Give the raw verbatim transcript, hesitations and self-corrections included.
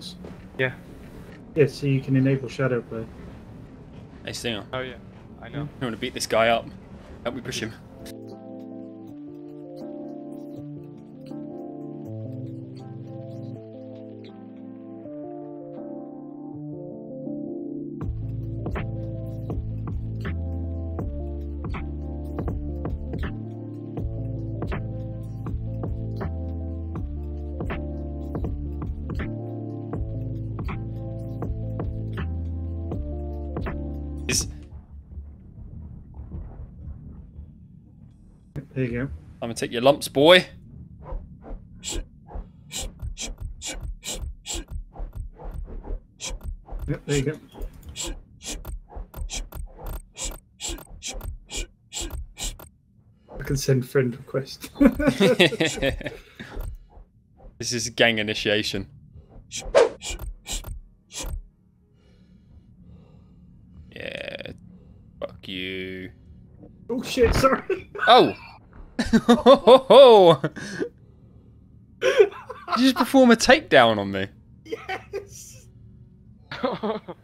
Yeah. Yeah, so you can enable shadow play. Hey, Stinger. Oh yeah, I know. I want to beat this guy up. Help me push him. Is There you go. I'm gonna take your lumps, boy. Yep, there you go. I can send friend request. This is gang initiation. Yeah. Fuck you. Oh shit, sorry. Oh! Did you just perform a takedown on me? Yes.